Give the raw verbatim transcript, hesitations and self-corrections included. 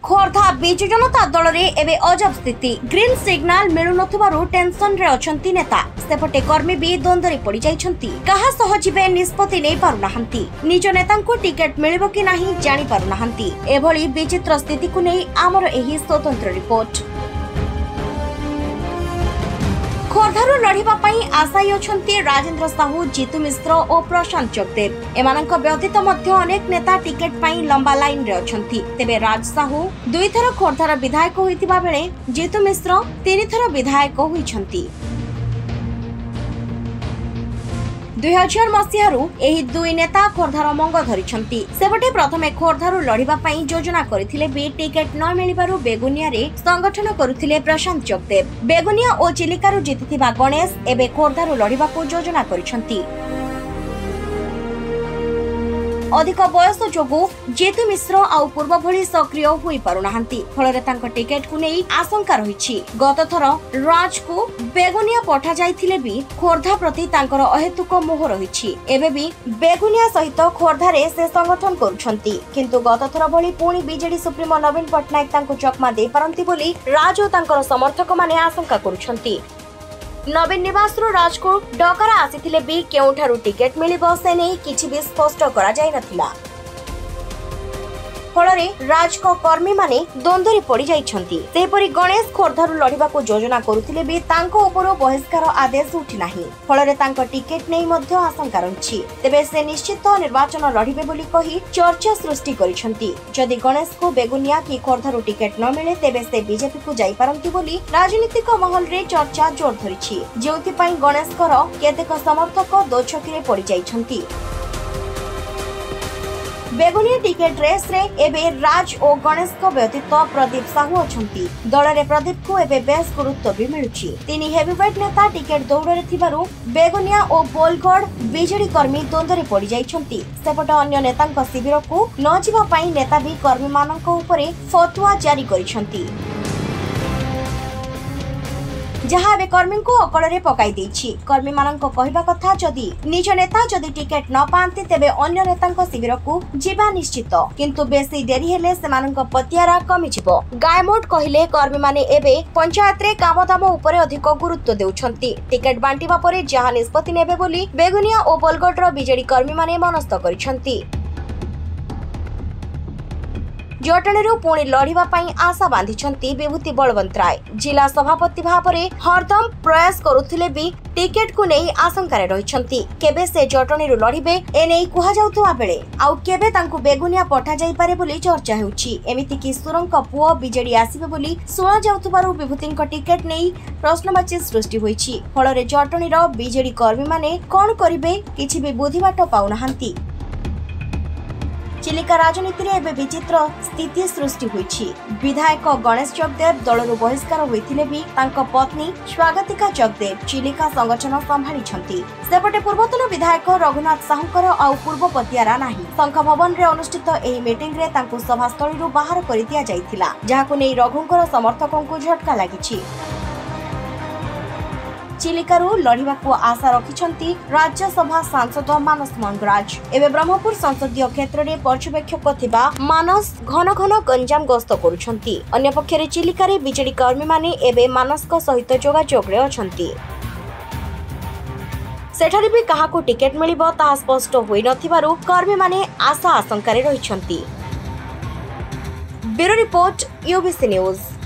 खोर्धा बिजु जनता दल रे एबे अजब स्थिति। ग्रीन सिग्नाल मिलु नथुबारु टेंशन रे अछंती नेता। सेपटे कर्मी भी द्वंद्व रे पड़ी जाइछंती। कहा सह जिबे निष्पत्ति नै पारु नाहंती। निज नेतांको टिकेट मिलिबो कि नाही जानि पारु नाहंती। एभली विचित्र स्थिति को नै आमर एही स्वतंत्र रिपोर्ट। खोर्धारू लढ़िबा पई आशायी अछंती राजेंद्र साहू, जीतू मिश्र और प्रशांत जगदेव। एमानंक व्यतीत मध्य अनेक नेता टिकेट पई लंबा लाइन रे अछंती। तेबे राज साहू दुई थर खोर्धार विधायक होइतिबा बेले जीतू मिश्र तीन थर विधायक होइछंती। दुई हजार मसीहारू एही दुई नेता खोर्धार मंग धरिछंती। सेपटे प्रथमे खोर्धारू लढ़िबा पई योजना करथिले बी टिकेट न मिलिबारु बेगुनिया रे संगठन करुथिले प्रशांत जगदेव। बेगुनिया और चिलिकारू जितिथिबा गणेश एबे खोर्धारू लढ़िबा को योजना करिछंती। अधिक बयस जोगु जीतू मिश्र आउ पूर्व भली सक्रिय होई पारु नाहंती। फलरे तांको टिकेट को नै आशंका रहिछि। गत थर राज को बेगुनिया पठा जाइथिले भी खोर्धा प्रति तांकर अहेतुक मोह रहिछि। एबे भी बेगुनिया सहित खोर्धा रे से संगठन करूछंती। किंतु गत थर भली पुणी बीजेडी सुप्रीमो नवीन पटनायक तांको चकमा दे पारंती बोली राज और तांकर समर्थक माने आशंका करूछंती। नवीन निवास राज को डकरा आसीथिले भी केउठारू टिकेट मिलिबो से नै किछि भी स्पष्ट करा जाय नथिला। फलरे राज को कर्मी माने द्वंद्व रे पड़ी जाइछंती। सेपरि गणेश खोर्धारू लढ़िबा को योजना करुथिले भी तांको ऊपर बहिष्कार आदेश उठी नाही। फलरे तांको टिकेट नै मध्य आशंका रहिछि। तेबे से निश्चित निर्वाचन लढ़िबे बोली कहि चर्चा सृष्टि करिछंती। जदि गणेश को बेगुनिया कि खोर्धारू टिकेट न मिले तेबे से बीजेपी को जाई पारंती बोली राजनीतिक महल रे चर्चा जोर धरिछि। जेउथि पई गणेश कर केतेक समर्थक दोछकी रे पड़ी जाइछंती। बेगुनिया टिकेट रेस रे एबे राज और गणेश को व्यतीत प्रदीप साहू अछंती। दल रे प्रदीप को एबे बेस गुरुत्व भी मिलुछि। तीन हेवीवेट नेता टिकेट दौड़ रे थिबारु बेगुनिया और बोलगढ़ बीजेडी कर्मी द्वंद्व रे पड़ी जाइछंती। सेपट अन्य नेतांक शिविर को न जिबा पई नेता भी कर्मी मानक उपरे फतुआ जारी करिछंती। जहाँ एबे कर्मी को अकल रे पकाई देछि। कर्मी मानक कहबा कथा जदि निज नेता जदि टिकेट न पांती तेबे अन्य नेतांक शिविर को जीवा निश्चित। किंतु बेसी देरी हेले सेमानक पतियारा कमी जिवो। गायमोट कहिले कर्मी माने एबे पंचायत रे काम दाम उपरे अधिक गुरुत्व देउछंती। टिकेट बांटीबा परे जहाँ निष्पत्ति नेबे बोली बेगुनिया और बोलगढ़ बीजेडी कर्मी माने मनस्थ करिछंती। जटणीरू पुणी लढ़िबा पई आशा बांधिछंती विभूति बलवंत राय। जिला सभापति भाबरे हरदम प्रयास करुथिले भी टिकेट को नै आशंका रे रहिछंती। केबे से जटणीरू लढ़िबे ए नै कुहा जाउतबा बेले आउ केबे तांकु बेगुनिया पठा जाई पारे बोली चर्चा हेउछि। एमिति कि सुरंक पुओ बीजेडी आसीबे बोली सुना जाउतबारु विभूतिंक टिकेट नै प्रश्नवाची सृष्टि होइछि। फलरे जटणीर बीजेडी कर्मी माने कोन करिबे किछि भी बुद्धिबाट पाउनाहांती। चिलिका राजनीति रे एबे विचित्र स्थिति सृष्टि होइछि। विधायक गणेश जगदेव दलरू बहिष्कार होइथिले भी तांको पत्नी स्वागतिका जगदेव चिलिका संगठन संभाळिछंती। सेपटे पूर्वतन विधायक रघुनाथ साहुकर आउ पूर्व पतियारा नाही। संघ भवन रे अनुष्ठित एही मीटिंग रे तांको सभास्थळीरू बाहर करि दिया जाइथिला। जहाको नै रघुंकर समर्थकंकु झटका लागिछि। चिलिकारू लढ़िबा को आशा रखिछंती राज्यसभा सांसद मानस मंगराज। एबे ब्रह्मपुर संसदीय क्षेत्र रे पर्यवेक्षक थिबा मानस घन घन गंजाम गस्त करूछंती। अन्य पक्षरे चिलिकारे बीजेडी कर्मी माने एबे मानसक सहित जोगाजोग रे अछंती। सेठारे भी काहाको टिकेट मिलिबो ता स्पष्ट होई नथिबारु कर्मी माने आशा आशंका रे रहिछंती। Bureau report UBC news.